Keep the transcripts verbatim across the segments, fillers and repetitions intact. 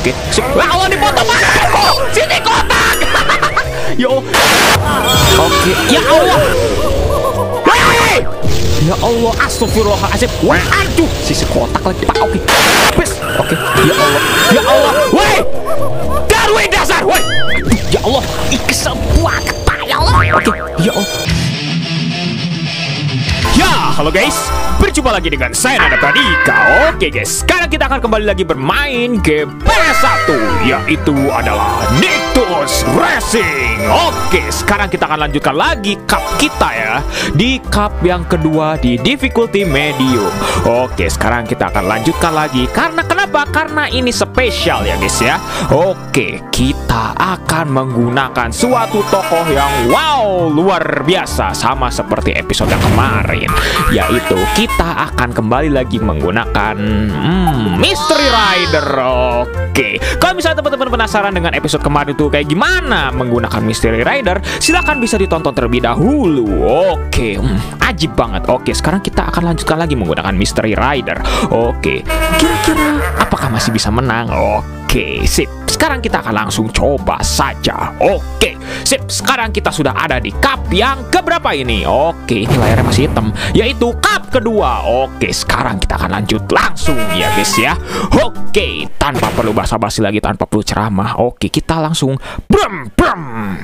Oke, sip. Wah, Allah dipotong Pak. Oh, sisi kotak. Yo. Oke, ya Allah. Hei! Ya Allah, astagfirullahaladzim. Wah, aduh, sisi kotak lagi Pak. Oke. Bis. Oke. Ya Allah. Ya Allah. Woi. Darwin dasar. Woi. Ya Allah, kesel banget Pak. Ya Allah. Oke. Ya Allah. Ya, halo guys, berjumpa lagi dengan saya Nada Pradika. Oke guys, sekarang kita akan kembali lagi bermain game P S satu, yaitu adalah Nitrous Racing. Oke, sekarang kita akan lanjutkan lagi cup kita ya, di cup yang kedua di difficulty medium. Oke, sekarang kita akan lanjutkan lagi. Karena kenapa? Karena ini spesial ya guys ya. Oke, kita akan menggunakan suatu tokoh yang wow, luar biasa, sama seperti episode yang kemarin, yaitu kita akan kembali lagi menggunakan hmm, Mystery Rider. Oke, kalau misalnya teman-teman penasaran dengan episode kemarin itu kayak gimana menggunakan Mystery Rider, silahkan bisa ditonton terlebih dahulu. Oke, hmm, ajib banget. Oke, sekarang kita akan lanjutkan lagi menggunakan Mystery Rider. Oke, kira-kira apakah masih bisa menang? Oke, sip. Sekarang kita akan langsung coba saja. Oke, sip. Sekarang kita sudah ada di cup yang keberapa ini? Oke, ini layarnya masih hitam, yaitu cup kedua. Oke, sekarang kita akan lanjut langsung ya guys ya. Oke, tanpa perlu basa-basi lagi, tanpa perlu ceramah. Oke, kita langsung brum brum.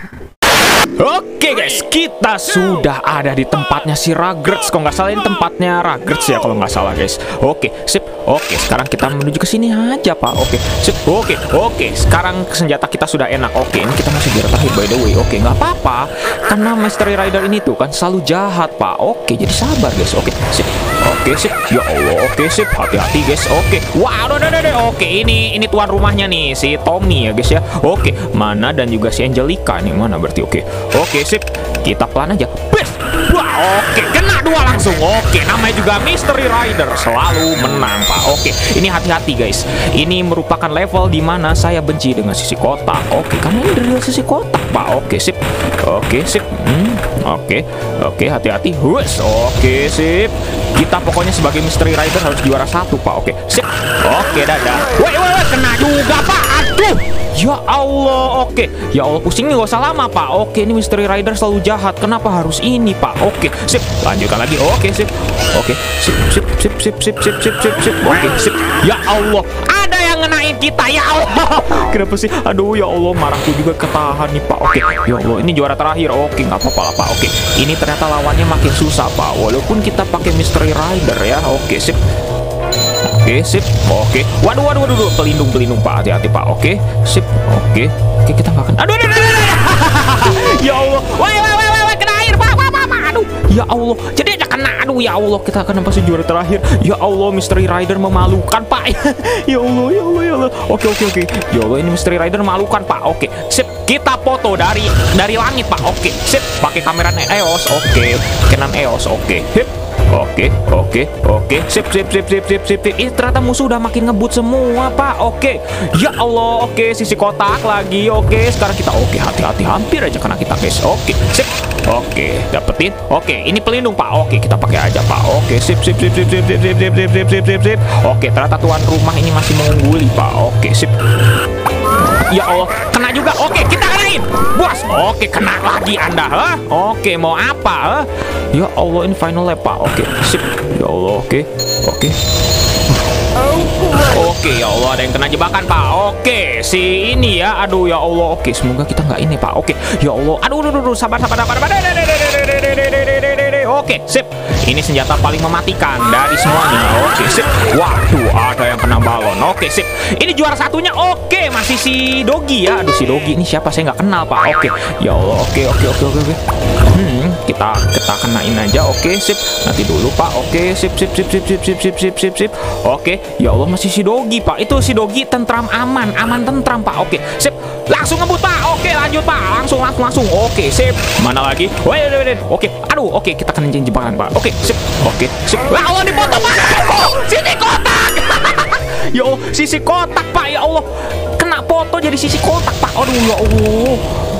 Oke guys, kita sudah ada di tempatnya si Rugrats. Kalau nggak salah ini tempatnya Rugrats ya, kalau nggak salah guys. Oke, sip. Oke, sekarang kita menuju ke sini aja Pak. Oke, sip. Oke, oke. Sekarang senjata kita sudah enak. Oke, ini kita masih juara terakhir by the way. Oke, nggak apa-apa, karena Mystery Rider ini tuh kan selalu jahat Pak. Oke, jadi sabar guys. Oke, sip. Oke, sip. Ya Allah. Oke, sip. Hati-hati guys. Oke. Wow, udah, udah, udah. Oke, ini ini tuan rumahnya nih, si Tommy ya guys ya. Oke, mana dan juga si Angelica nih, mana berarti? Oke. Oke, sip. Kita pelan aja. Bes. Wah, oke, kena dua langsung. Oke, namanya juga Mystery Rider, selalu menang Pak. Oke, ini hati-hati guys. Ini merupakan level dimana saya benci dengan sisi kotak. Oke, karena ini dari sisi kotak Pak. Oke, sip. Oke, sip. Hmm, oke. Oke, hati-hati. Wes. Oke, sip. Kita pokoknya sebagai Mystery Rider harus juara satu Pak. Oke, sip. Oke, dadah. Woi, woi, woi, kena juga Pak. Aduh. Ya Allah, oke. Ya Allah, pusingnya gak usah lama Pak. Oke, ini Mystery Rider selalu jahat. Kenapa harus ini Pak? Oke, sip. Lanjutkan lagi. Oke, sip. Oke, sip, sip, sip, sip, sip, sip, sip, sip, sip. Oke, sip. Ya Allah, ada yang ngenain kita. Ya Allah. Kenapa sih? Aduh, ya Allah, marahku juga ketahan nih Pak. Oke, ya Allah, ini juara terakhir. Oke, nggak apa-apa lah Pak. Oke, ini ternyata lawannya makin susah Pak, walaupun kita pakai Mystery Rider ya. Oke, sip. Oke, sip. Oke. Waduh, waduh, waduh, waduh. Pelindung, pelindung Pak. Hati-hati Pak. Oke, sip. Oke. Oke, kita nggak akan. Aduh, aduh, aduh, aduh, aduh. Ya Allah. Woi, woi, woi, woi, kena air Pak, Pak, Pak, Pak. Aduh. Ya Allah. Jadi aja kena. Aduh, ya Allah. Kita akan pasti juara terakhir. Ya Allah, Mystery Rider memalukan Pak. Ya Allah, ya Allah, ya Allah. Oke, oke, oke. Ya Allah, ini Mystery Rider memalukan Pak. Oke, sip. Kita foto dari dari langit Pak. Oke, sip. Pakai kamera E O S. Oke. Canon E O S. Oke. Hip. Oke, oke, oke, sip, sip, sip, sip, sip, sip, sip. Ini ternyata musuh udah makin ngebut semua Pak. Oke, ya Allah, oke, sisi kotak lagi. Oke, sekarang kita, oke, hati-hati, hampir aja kena kita guys. Oke, sip, oke, dapetin. Oke, ini pelindung Pak. Oke, kita pakai aja Pak. Oke, sip, sip, sip, sip, sip, sip, sip, sip, sip, sip, sip, sip. Oke, ternyata tuan rumah ini masih mengungguli Pak. Oke, sip. Ya Allah, kena juga. Oke, kita kenain bos. Oke, kena lagi Anda. Huh? Oke, mau apa? Huh? Ya Allah, ini final lap Pak. Oke, sip. Ya Allah, oke. Oke. Oke, ya Allah, ada yang kena jebakan Pak. Oke, si ini ya. Aduh, ya Allah. Oke, semoga kita nggak ini Pak. Oke, ya Allah. Aduh, aduh, aduh, sabar, sabar, sabar. Oke, sip. Ini senjata paling mematikan dari semuanya. Oke, sip. Waduh, ada yang kena balon. Oke, sip. Ini juara satunya. Oke, masih si Dogi ya. Aduh, si Dogi ini siapa? Saya nggak kenal Pak. Oke, ya Allah. Oke, oke, oke, oke, oke. Hmm, kita kita kenain aja. Oke, sip. Nanti dulu Pak. Oke, sip, sip, sip, sip, sip, sip, sip, sip, sip, sip. Oke, ya Allah, masih si Dogi Pak. Itu si Dogi tentram aman, aman tentram Pak. Oke, sip. Langsung ngebut Pak. Oke, lanjut Pak. Langsung, langsung, langsung. Oke, sip. Mana lagi? Wait, wait, wait. Oke, aduh. Oke, kita kena jebakan Pak. Oke, sip. Oke, sip. Wah, Allah dipotong Pak. Oh, sisi kotak. Ya Allah, sisi kotak Pak. Ya Allah, kena foto jadi sisi kotak Pak. Aduh, ya Allah.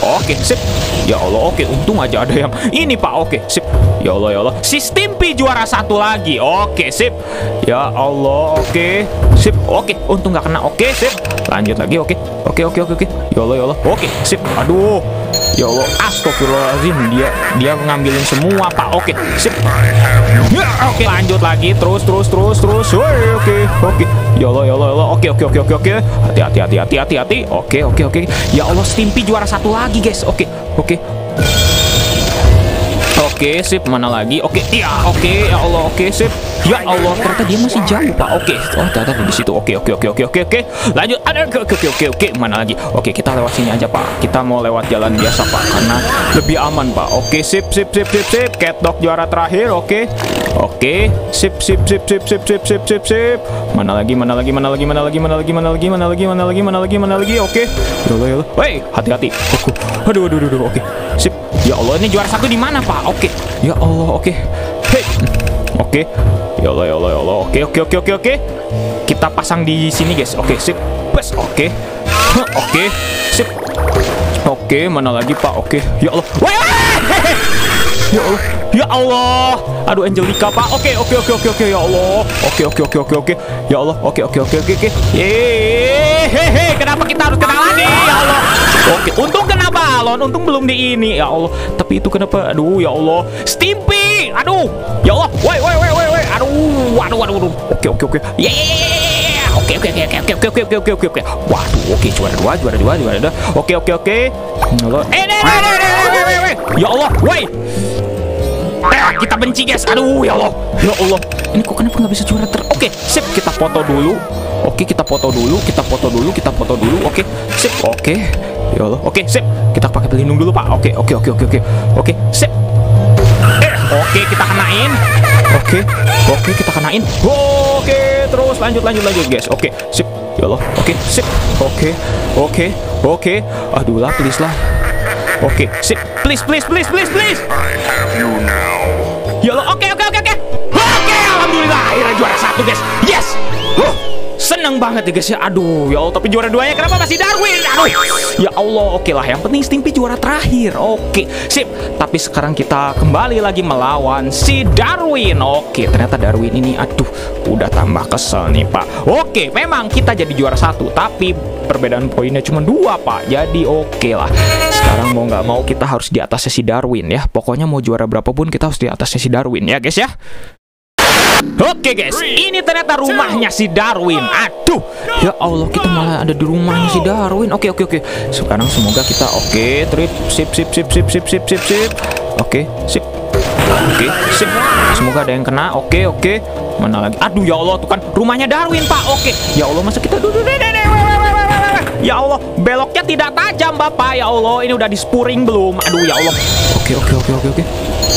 Oke, sip. Ya Allah, oke. Untung aja ada yang ini, Pak. Oke, sip. Ya Allah, ya Allah. Si Stimpy juara satu lagi. Oke, sip. Ya Allah, oke. Sip. Oke, untung nggak kena. Oke, sip. Lanjut lagi. Oke. Oke, oke, oke, oke. Ya Allah, ya Allah. Oke, sip. Aduh. Ya Allah, astagfirullahaladzim. Dia dia ngambilin semua, Pak. Oke, sip. Ya, oke, lanjut lagi. Terus, terus, terus, terus. Woi, oke, oke. Ya Allah, ya Allah, ya Allah. Oke, oke, oke, oke, oke. Hati-hati, hati-hati, hati-hati. Oke, oke, oke. Ya Allah, Stimpy juara satu lagi, guys. Oke, oke. Oke, sip. Mana lagi? Oke, ya, oke. Ya Allah, oke, sip. Ya Allah, ternyata dia masih jauh, Pak. Oke, oh ternyata di situ. Oke, oke, oke, oke, oke, oke. Lanjut. Ada, oke, oke, oke, oke. Mana lagi? Oke, kita lewat sini aja, Pak. Kita mau lewat jalan biasa, Pak, karena lebih aman, Pak. Oke, sip, sip, sip, sip, sip. Catdog juara terakhir. Oke, oke. Sip, sip, sip, sip, sip, sip, sip, sip, sip. Mana lagi? Mana lagi? Mana lagi? Mana lagi? Mana lagi? Mana lagi? Mana lagi? Mana lagi? Mana lagi? Mana lagi? Oke. Ya Allah, ya Allah. Woi, hati-hati. Aduh, aduh, aduh, aduh. Oke, sip. Ya Allah, ini juara satu di mana, Pak? Oke. Ya Allah, oke. Hei. Oke. Ya Allah, ya Allah, ya Allah. Oke, oke, oke, oke, oke. Kita pasang di sini, guys. Oke, sip. Bes. Oke. Oke. Sip. Oke, mana lagi, Pak? Oke. Ya Allah. Woi, ya Allah. Ya Allah. Aduh, Angelica, Pak. Oke, oke, oke, oke, oke. Ya Allah. Oke, oke, oke, oke, oke. Ya Allah. Oke, oke, oke, oke, oke. Hehehe, kenapa kita harus kena lagi? Ya Allah. Oke, untung kena balon. Untung belum di ini. Ya Allah. Tapi itu kenapa? Aduh, ya Allah. Stimpy. Aduh. Ya Allah. Woi, woi, woi, woi, woi. Aduh. Waduh, waduh, waduh. Oke, oke, oke. Ya, ya, ya, ya. Oke, oke, oke, oke, oke, oke, oke, oke, oke, oke. Waduh, oke, juara dua, juara dua, juara dua. Oke, oke, oke. Ya Allah. Eh, eh, eh, eh, eh, ya Allah. Woi. Eh, kita benci, guys. Aduh, ya Allah. Ya Allah. Ini kok kenapa nggak bisa juara ter... Oke, sip. Kita foto dulu. Oke, kita foto dulu. Kita foto dulu. Kita foto dulu. Oke, sip. Oke. Ya Allah. Oke, sip. Kita pakai pelindung dulu, Pak. Oke, oke, oke, oke, oke. Oke, sip. Eh, oke, kita kenain. Oke. Oke, kita kenain. Oke, terus lanjut, lanjut, lanjut, guys. Oke, sip. Ya Allah. Oke, sip. Oke. Oke. Oke. Aduh lah, please lah. Oke, sip. Please, please, please, please, please. Ya Allah. Oke, oke, oke, oke. Oke, alhamdulillah akhirnya juara satu, guys. Yes. Huh. Seneng banget ya, guys ya. Aduh, ya Allah, tapi juara duanya kenapa masih Darwin? Aduh. Ya Allah, oke lah. Yang penting Stimpy juara terakhir. Oke, sip. Tapi sekarang kita kembali lagi melawan si Darwin. Oke, ternyata Darwin ini, aduh, udah tambah kesel nih, Pak. Oke, memang kita jadi juara satu, tapi perbedaan poinnya cuma dua, Pak. Jadi oke lah. Sekarang mau nggak mau kita harus di atasnya si Darwin ya. Pokoknya mau juara berapapun kita harus di atasnya si Darwin ya, guys ya. Oke, guys, ini ternyata rumahnya si Darwin. Aduh, ya Allah, kita malah ada di rumahnya si Darwin. Oke, oke, oke. Sekarang semoga kita oke, trip, sip, sip, sip, sip, sip, sip, sip, sip. Oke, sip. Oke, sip. Semoga ada yang kena. Oke, oke. Mana lagi? Aduh, ya Allah, tuh kan rumahnya Darwin, Pak. Oke. Ya Allah, masa kita duduk. Ya Allah, beloknya tidak tajam, Bapak. Ya Allah, ini udah di spuring belum? Aduh, ya Allah. Oke, oke, oke, oke, oke.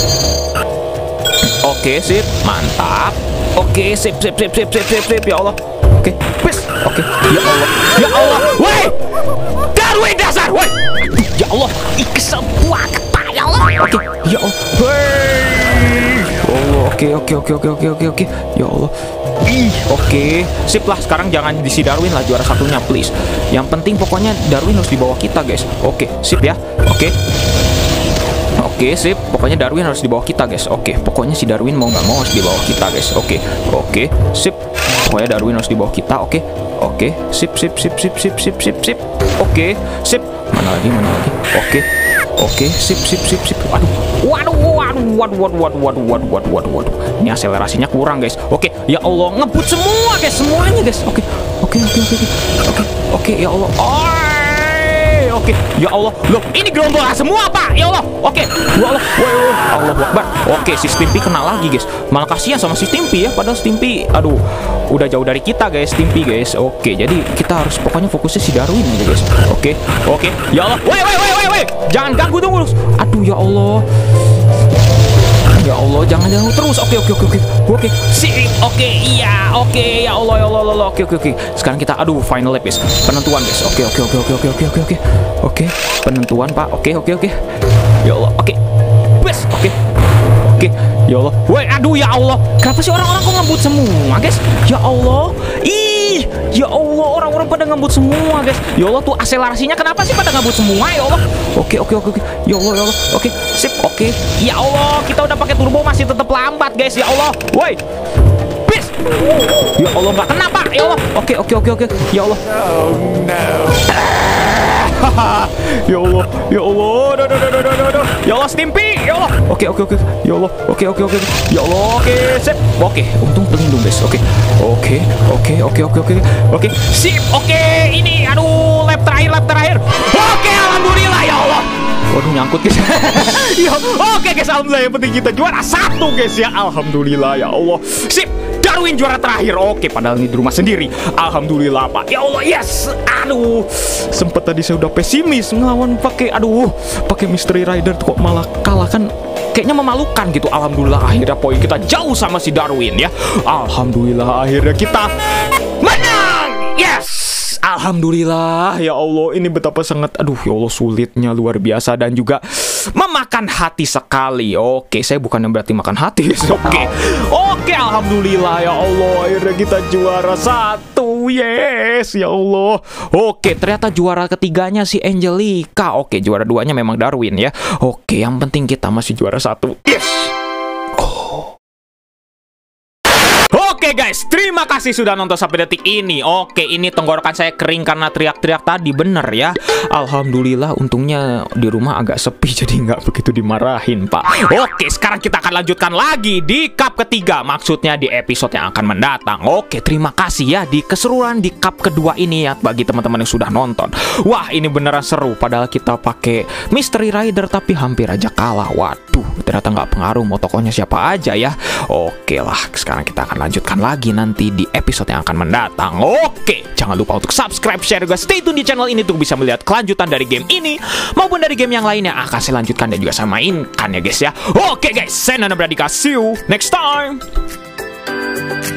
Oke, sip, mantap. Oke, sip, sip, sip, sip, sip, sip, sip. Ya Allah. Oke, wes. Oke, ya Allah, ya Allah. Woi, Darwin dasar, woi. Ya Allah, ih kesel banget, Pak. Ya Allah. Oke, ya Allah. Woi. Oh, oke, oke, oke, oke, oke, oke, oke. Ya Allah. Ih, oke, sip lah. Sekarang jangan di si Darwin lah juara satunya, please. Yang penting pokoknya Darwin harus di bawah kita, guys. Oke, sip ya. Oke. Oke, sip. Pokoknya Darwin harus di bawah kita, guys. Oke, pokoknya si Darwin mau nggak mau harus di bawah kita, guys. Oke, oke, sip. Pokoknya Darwin harus di bawah kita. Oke, oke, sip, sip, sip, sip, sip, sip, sip, sip. Oke, sip. Mana lagi, mana lagi? Oke, oke, sip, sip, sip, sip. Waduh, waduh, waduh, waduh, waduh, waduh, waduh, waduh, waduh, waduh, waduh. Ini akselerasinya kurang, guys. Oke, ya Allah, ngebut semua, guys, semuanya, guys. Oke, oke, oke, oke, oke, oke, ya Allah. Oh. Oke, ya Allah, loh, ini gerombolan semua, Pak. Ya Allah, oke, ya Allah, wow, Allah Akbar. Oke, si Stimpy kena lagi, guys. Malah kasihan sama si Stimpy ya, padahal Stimpy, aduh, udah jauh dari kita, guys, Stimpy, guys. Oke, jadi kita harus pokoknya fokusnya si Darwin aja, guys. Oke, oke, ya Allah, woi, woi, woi, woi, woi, jangan ganggu dong, aduh, ya Allah. Ya Allah, jangan jangan terus. Oke, oke, oke, oke. Oke, sip. Oke, iya. Oke, ya Allah, ya Allah, ya Allah. Oke, oke, oke. Sekarang kita aduh final lap, guys. Penentuan, guys. Oke, oke, oke, oke, oke, oke, oke, oke. Oke, penentuan, Pak. Oke, oke, oke. Ya Allah. Oke. Bes. Oke. Oke. Ya Allah. Woi, aduh, ya Allah. Kenapa sih orang-orang kok ngebut semua, guys? Ya Allah. Ih, Ya Allah, orang-orang pada ngebut semua guys. Ya Allah, tuh akselerasinya kenapa sih pada ngebut semua ya Allah. Oke oke oke oke. Ya Allah ya Allah. Oke sip oke. Ya Allah, kita udah pakai turbo masih tetap lambat guys. Ya Allah, woi. Bis. Ya Allah, nggak kena pak. Ya Allah. Oke oke oke oke. Ya Allah. Oh no. Ya Allah, ya Allah, do, do, do, do, do, do. Ya Allah, Stimpy, ya Allah. Oke, oke, oke, ya Allah, oke, oke, oke, ya Allah, oke, sip, oke, untung pelindung guys, oke, oke, oke, oke, oke, oke, oke, sip, oke, ini, aduh, lap terakhir, lap terakhir, oke, alhamdulillah, ya Allah. Waduh, nyangkut guys. Ya, oke guys, alhamdulillah, yang penting kita juara satu guys ya, alhamdulillah, ya Allah, sip. Darwin juara terakhir. Oke, padahal ini di rumah sendiri. Alhamdulillah pak. Ya Allah, yes. Aduh, sempet tadi saya udah pesimis ngelawan pakai, aduh, pakai Mystery Rider kok malah kalah kan. Kayaknya memalukan gitu. Alhamdulillah akhirnya poin kita jauh sama si Darwin ya. Alhamdulillah akhirnya kita menang. Yes. Alhamdulillah ya Allah, ini betapa sangat, aduh ya Allah, sulitnya luar biasa dan juga memakan hati sekali. Oke, saya bukan yang berarti makan hati. Oke, oke, alhamdulillah ya Allah, akhirnya kita juara satu. Yes ya Allah. Oke, ternyata juara ketiganya si Angelica. Oke, juara duanya memang Darwin ya. Oke, yang penting kita masih juara satu. Yes. Oke guys, terima kasih sudah nonton sampai detik ini. Oke, ini tenggorokan saya kering karena teriak-teriak tadi, bener ya. Alhamdulillah, untungnya di rumah agak sepi jadi nggak begitu dimarahin pak. Oke, sekarang kita akan lanjutkan lagi di cup ketiga, maksudnya di episode yang akan mendatang. Oke, terima kasih ya di keseruan di cup kedua ini ya bagi teman-teman yang sudah nonton. Wah, ini beneran seru. Padahal kita pakai Mystery Rider tapi hampir aja kalah. Waduh, ternyata nggak pengaruh mau tokohnya siapa aja ya. Oke lah, sekarang kita akan lanjutkan lagi nanti di episode yang akan mendatang. Oke, jangan lupa untuk subscribe, share, juga stay tune di channel ini untuk bisa melihat kelanjutan dari game ini maupun dari game yang lain yang akan saya lanjutkan dan juga saya mainkan ya guys ya. Oke guys, saya Nana Bradika, see you next time.